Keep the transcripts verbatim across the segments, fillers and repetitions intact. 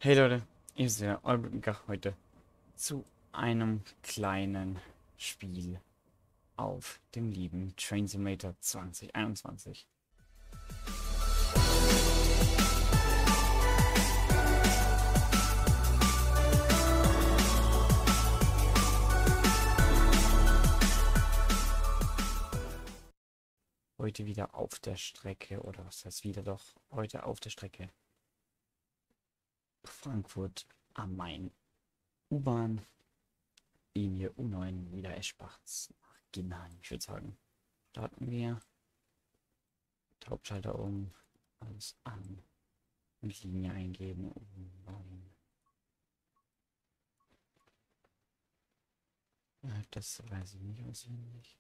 Hey Leute, ihr seid Olbrinker heute zu einem kleinen Spiel auf dem lieben Train Simulator zwanzig einundzwanzig. Heute wieder auf der Strecke, oder was heißt wieder doch, heute auf der Strecke Frankfurt am Main. U-Bahn, Linie U neun, wieder Eschbach nach Ginnheim. Ich würde sagen, starten wir. Hauptschalter um, alles an und Linie eingeben. U neun. Ja, das weiß ich nicht auswendig.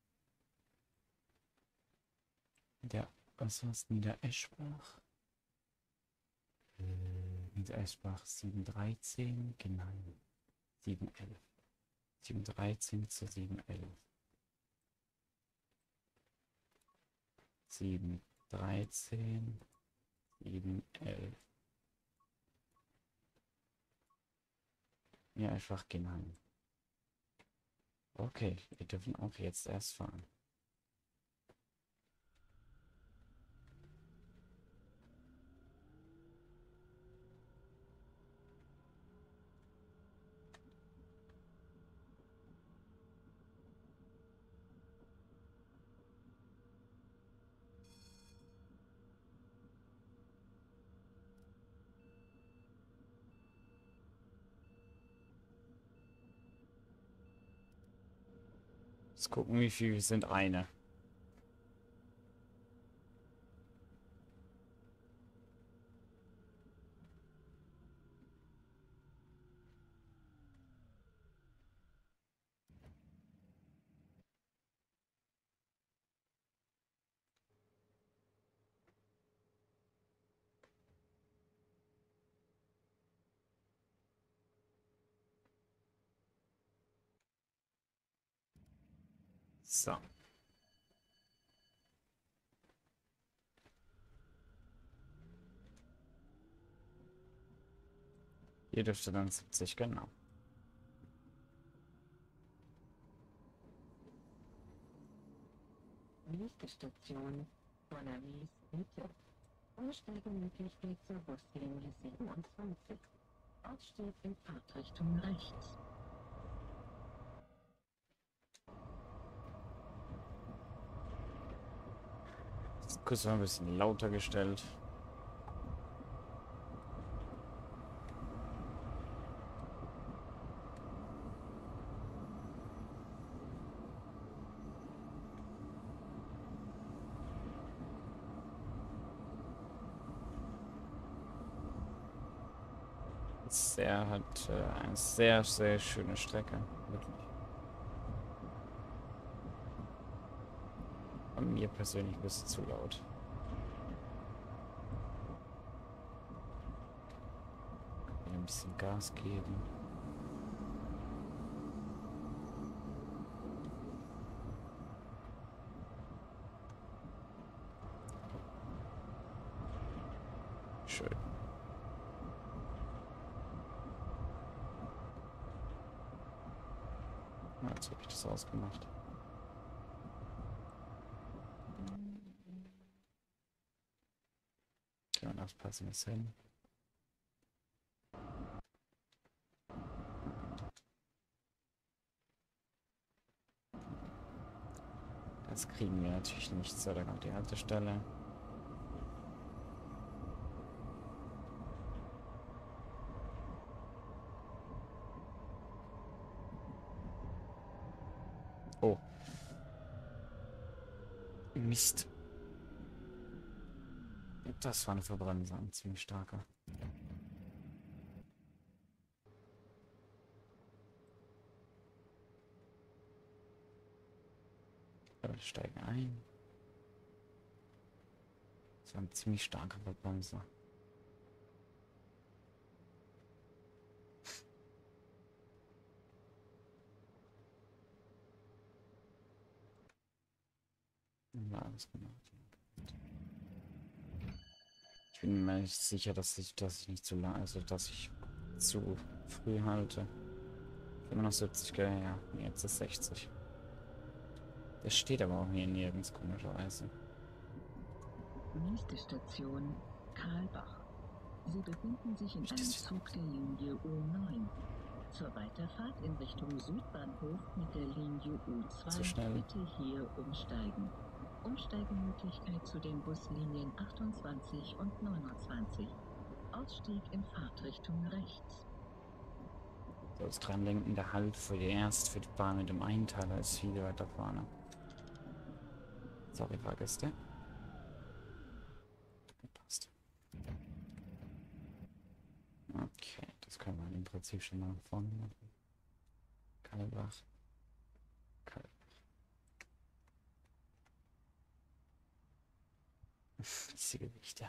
Der, was war's? Niedereschbach. Äh, Niedereschbach sieben dreizehn, genau. sieben elf. sieben dreizehn zu sieben elf. sieben dreizehn, sieben elf. Ja, einfach genau. Okay, wir dürfen auch jetzt erst fahren. Jetzt gucken, wie viel wir sind. Eine. So. Hier dürfte dann siebzig, genau. Nächste Station, Bonavie, Mitte. Aussteigemöglichkeit zur Buslinie siebenundzwanzig. Ausstieg in Fahrtrichtung rechts. Kurz mal ein bisschen lauter gestellt. Sehr hat äh, eine sehr, sehr schöne Strecke. Wirklich. Aber mir persönlich ein bisschen zu laut. Hier ein bisschen Gas geben. Schön. Ja, jetzt habe ich das ausgemacht. Ja, das passen wir hin. Das kriegen wir natürlich nicht. So, da kommt die Haltestelle. Oh. Mist. Das war eine Verbremsung, ein ziemlich starker. Wir steigen ein. Das war ein ziemlich starker Verbremser. Ja, alles gemacht. Ich bin mir nicht sicher, dass ich, dass ich nicht zu lang, also dass ich zu früh halte. Immer noch siebzig, gell? Ja, nee, jetzt ist sechzig. Das steht aber auch hier nirgends, komischerweise. Nächste Station Karlbach. Sie befinden sich in Ich einem das wieder. Zug der Linie U neun. Zur Weiterfahrt in Richtung Südbahnhof mit der Linie U zwei Zu schnell. bitte hier umsteigen. Umsteigemöglichkeit zu den Buslinien achtundzwanzig und neunundzwanzig. Ausstieg in Fahrtrichtung rechts. So, das dran denken, der Halt für die erst für die Bahn mit dem Einteiler ist viel weiter vorne. Sorry, Fahrgäste. Passt. Okay, das können wir im Prinzip schon mal vorne machen. Karlbach. Karlbach. Diese Gewichte.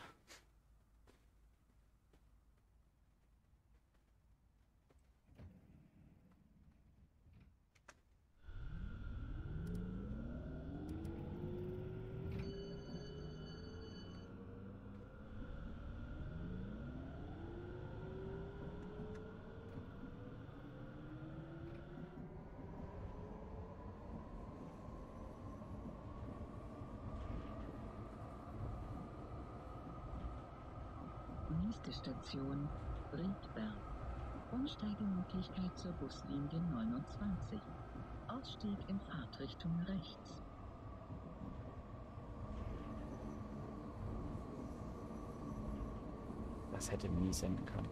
Nächste Station Riedberg. Umsteigemöglichkeit zur Buslinie neunundzwanzig. Ausstieg in Fahrtrichtung rechts. Das hätte nie senden können.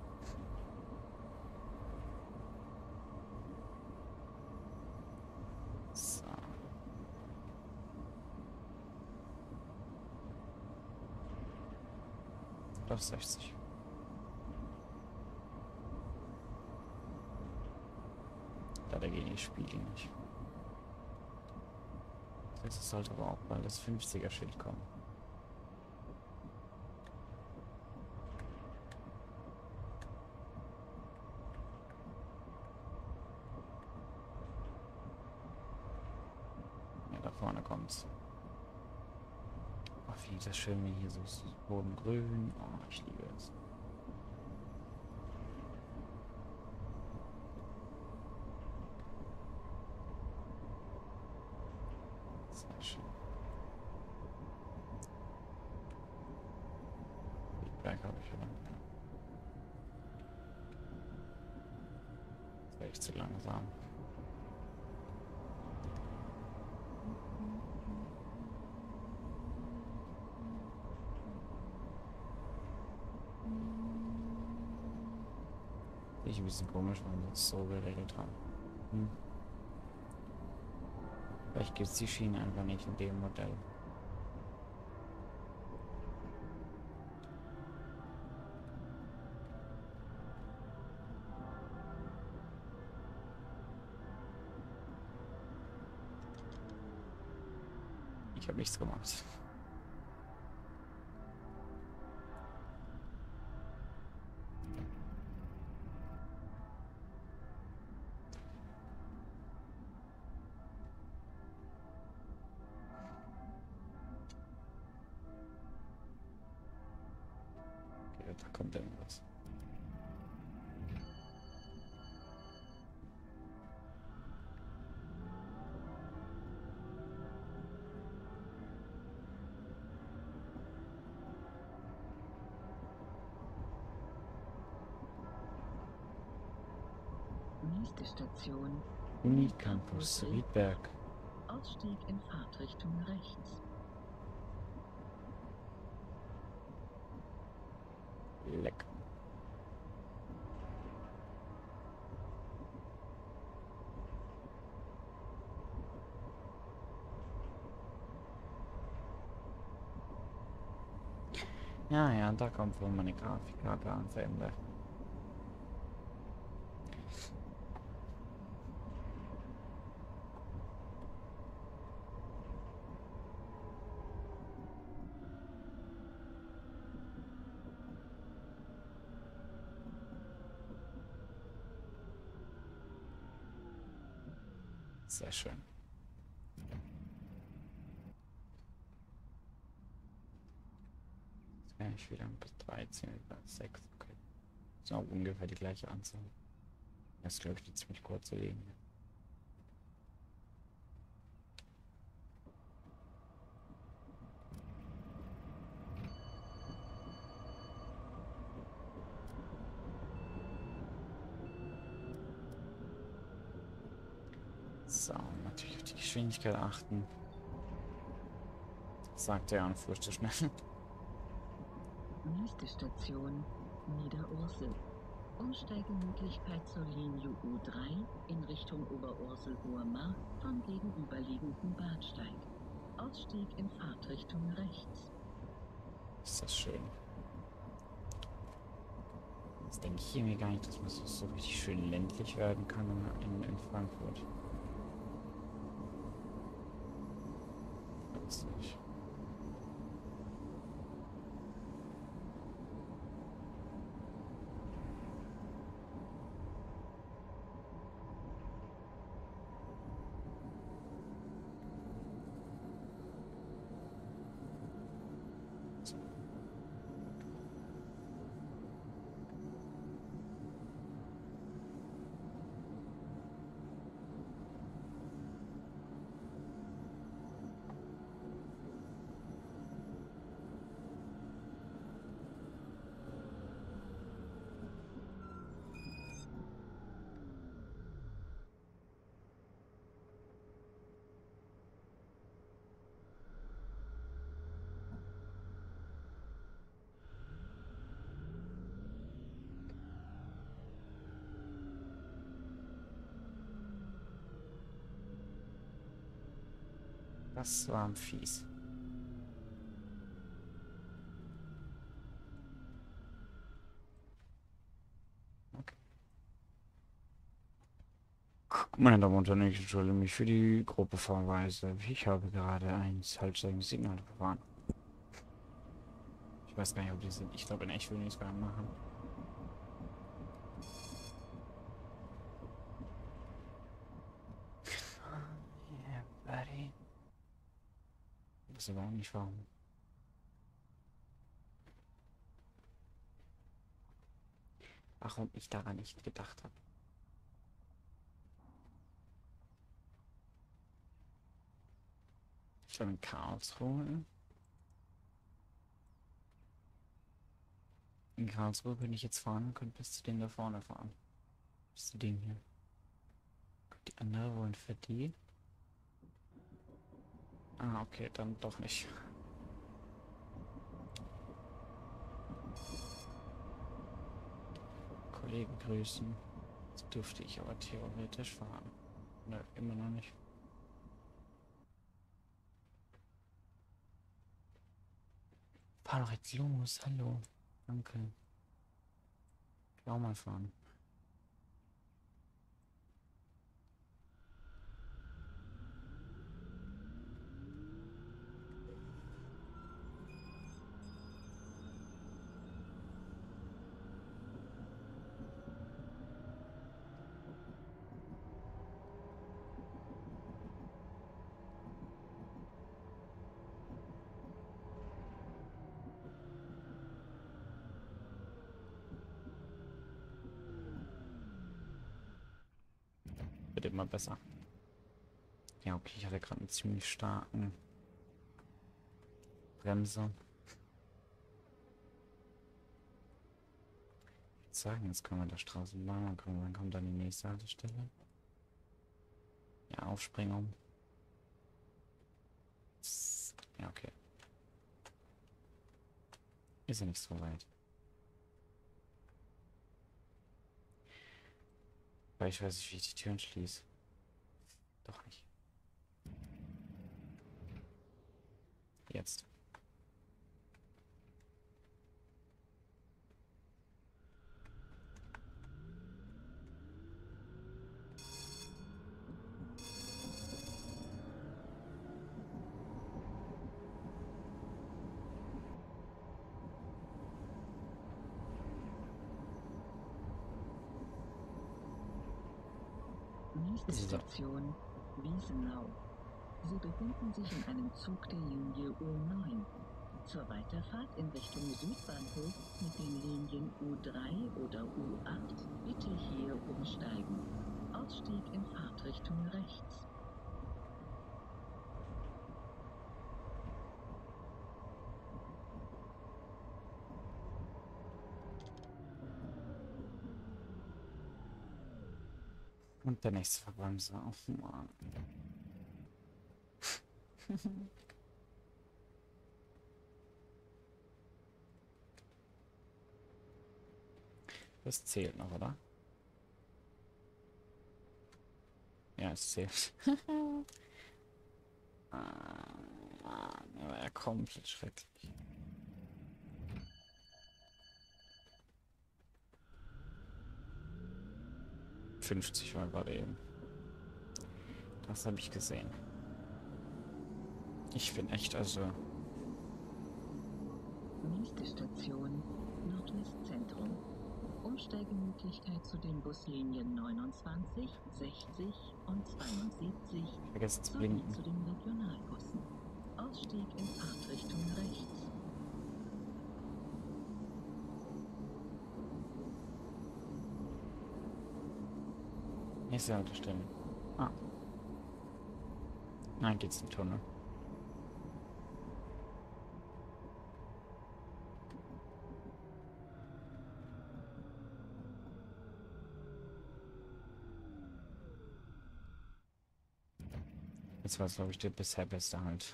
So. Auf sechzig. Da dagegen ich spiele nicht. Jetzt sollte aber auch bald das fünfziger Schild kommen. Ja, da vorne kommt's. Oh, wie das schön, wie hier so ist. Boden grün. Oh, ich liebe es. Sehr schön. Berg habe ich aber. Ja. Das wäre echt zu langsam. Ich ein bisschen komisch, wenn wir das so geregelt haben. Hm. Vielleicht gibt es die Schienen einfach nicht in dem Modell. Ich habe nichts gemacht. Okay, da kommt irgendwas. Nächste Station Unicampus Riedberg. Ausstieg in Fahrtrichtung rechts. Leck. Ja, ja, da kommt wohl meine Grafikkarte ans Ende. Sehr schön. ich wieder bis dreizehn, bis sechs, okay. Das ist auch ungefähr die gleiche Anzahl. Das ist, glaube ich, eine ziemlich kurze Linie. So, natürlich auf die Geschwindigkeit achten. Sagt er und fuhr zu schnell. Nächste Station, Niederursel. Umsteigemöglichkeit zur Linie U drei in Richtung Oberursel-Hohe Mark vom gegenüberliegenden Bahnsteig. Ausstieg in Fahrtrichtung rechts. Ist das schön. Das denke ich hier mir gar nicht, dass man so, so richtig schön ländlich werden kann in, in Frankfurt. Weiß nicht. Das war fies. Okay. Meine Damen und Herren, ich entschuldige mich für die grobe Fahrweise. Ich habe gerade ein halbsteigendes Signal gefahren. Ich weiß gar nicht, ob die sind. Ich glaube, in echt will ich es gar nicht machen. Yeah, buddy. Ich weiß aber auch nicht warum. Warum ich daran nicht gedacht habe. Ich glaube in Karlsruhe. In Karlsruhe könnte ich jetzt fahren und könnte bis zu dem da vorne fahren. Bis zu dem hier. Die andere wollen für die. Ah, okay, dann doch nicht. Kollegen grüßen. Jetzt dürfte ich aber theoretisch fahren. Nö, immer noch nicht. Fahr doch jetzt los, hallo. Danke. Ich will auch mal fahren. Wird immer besser. Ja, okay, ich hatte gerade einen ziemlich starken Bremse. Ich würde sagen, jetzt können wir der Straßenbahn, dann, können wir, dann kommt dann die nächste Haltestelle. Ja, Aufspringung. Ja, okay. Ist ja nicht so weit. Weil ich weiß nicht, wie ich die Türen schließe. Doch nicht. Jetzt. Nächste So. Station, Wiesenau. Sie befinden sich in einem Zug der Linie U neun. Zur Weiterfahrt in Richtung Südbahnhof mit den Linien U drei oder U acht bitte hier umsteigen. Ausstieg in Fahrtrichtung rechts. Und der nächste Verbremser. Oh Mann. Das zählt noch, oder? Ja, es zählt. Ah, der war ja komplett schrecklich. fünfzig war gerade eben. Das habe ich gesehen. Ich bin echt, also... Nächste Station, Nordwestzentrum. Umsteigemöglichkeit zu den Buslinien neunundzwanzig, sechzig und zweiundsiebzig Vergessen zu sowie blinken. zu den Regionalbussen. Ausstieg in Fahrtrichtung rechts. Nächste Haltestelle. Ah. Nein, geht's im Tunnel. Das war, glaube ich, der bisher beste Halt.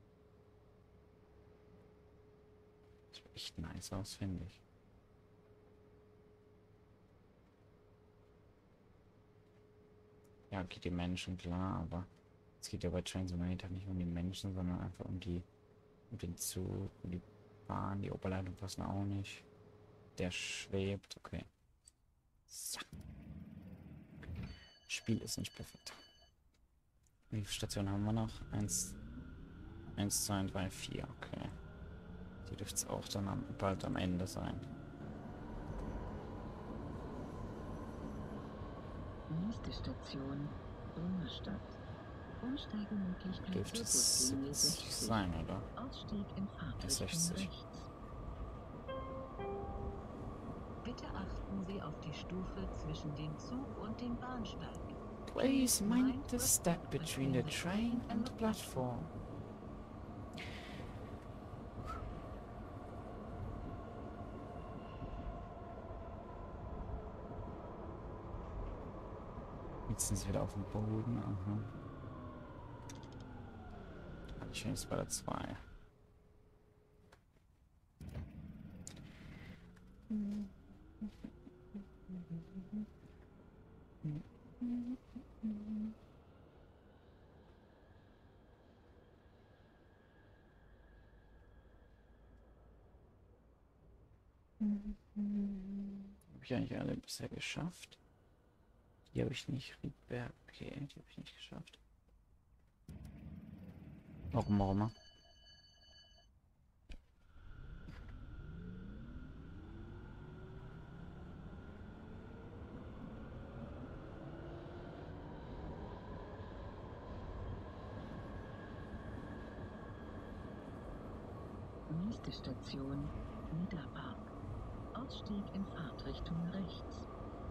Sieht echt nice aus, finde ich. Ja, okay, die Menschen, klar, aber es geht ja bei Transomator nicht um die Menschen, sondern einfach um die, um den Zug, um die Bahn, die Oberleitung passen auch nicht. Der schwebt, okay. So. Spiel ist nicht perfekt. Wie viele Stationen haben wir noch? Eins, eins, zwei, drei, vier, okay. Die dürfte es auch dann am, bald am Ende sein. Nächste Station, Römerstadt. Umsteigemöglichkeit Dürfte zur es Buslinie siebzig sechzig. sein, oder? Ausstieg in Fahrtrichtung sechzig. rechts. Bitte achten Sie auf die Stufe zwischen dem Zug und dem Bahnsteig. Please mind the step between the train and the platform. Jetzt sind sie wieder auf dem Boden. Aha. Ich bin jetzt bei der zwei. Habe ich eigentlich alle bisher geschafft? Die habe ich nicht. Riedberg, okay, die habe ich nicht geschafft. Warum, warum? Nächste Station, Niederpark. Ausstieg in Fahrtrichtung rechts.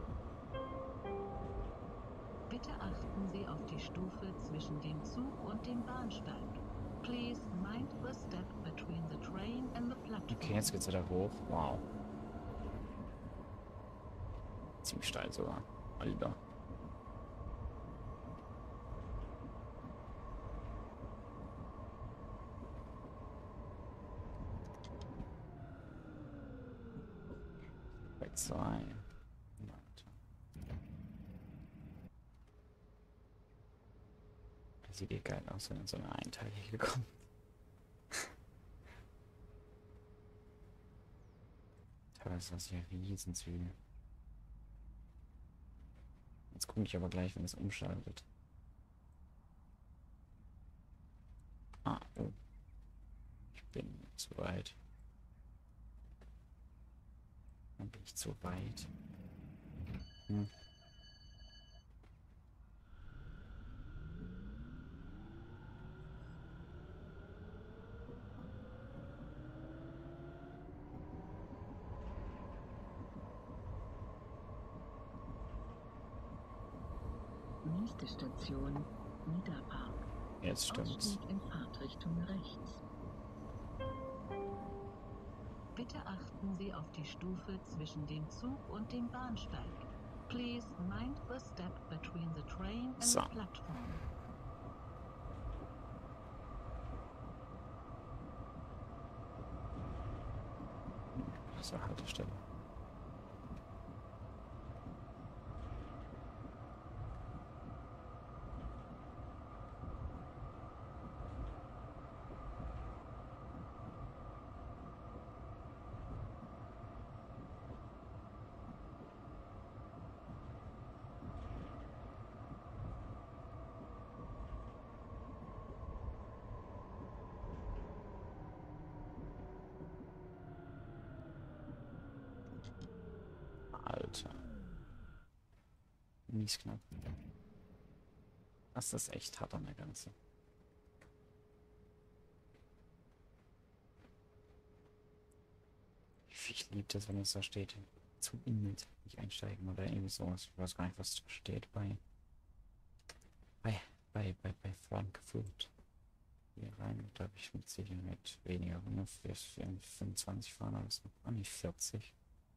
Bitte achten Sie auf die Stufe zwischen dem Zug und dem Bahnsteig. Please mind the step between the train and the platform. Okay, jetzt geht's wieder hoch. Wow. Ziemlich steil sogar. Alter. Bei zwei. Das sieht eh geil aus, wenn in so eine einteilige kommt. Teilweise ist das ja Riesenzüge. Jetzt gucke ich aber gleich, wenn es umschaltet. Ah, oh. Ich bin zu weit. Dann bin ich zu weit. Hm. Nächste Station, Niederpark. Jetzt stimmt's. Ausstieg in Fahrtrichtung rechts. Bitte achten Sie auf die Stufe zwischen dem Zug und dem Bahnsteig. Please mind the step between the train and So. the platform. So, Haltestelle. Alter. Mies knapp. Das ist echt hart an der Grenze. Ich liebe das, wenn es da steht. Zu Inlet nicht einsteigen oder irgendwie sowas. Ich weiß gar nicht, was da steht bei. Bei, bei, bei, bei Frankfurt. Hier rein, glaube ich, mit Ziel mit weniger, ne? Für fünfundzwanzig fahren oder so. Ah, nicht vierzig.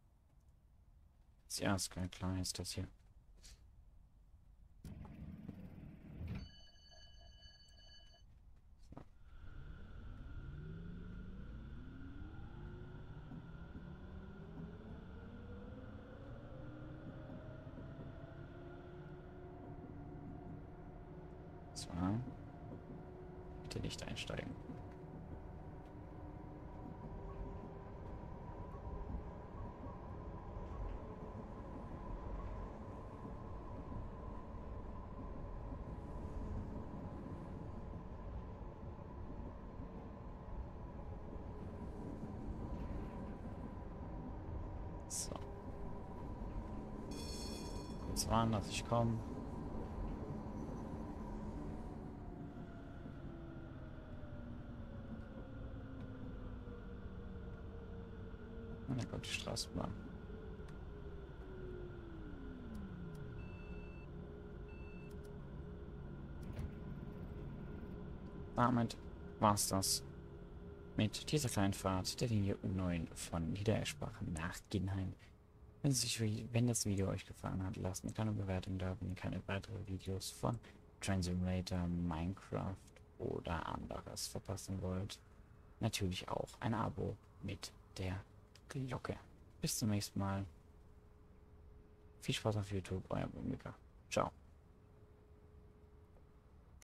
Ja, ist klar, klar ist das hier. So. Bitte nicht einsteigen. So. Kurz warten, dass ich komme. Und dann kommt die Straßenbahn. Damit war's das mit dieser kleinen Fahrt der Linie U neun von Niedereschbach nach Ginnheim. Wenn, sich, wenn das Video euch gefallen hat, lasst mir keine Bewertung da, wenn ihr keine weiteren Videos von Train Simulator, Minecraft oder anderes verpassen wollt. Natürlich auch ein Abo mit der Glocke. Bis zum nächsten Mal. Viel Spaß auf YouTube, euer Bumika. Ciao.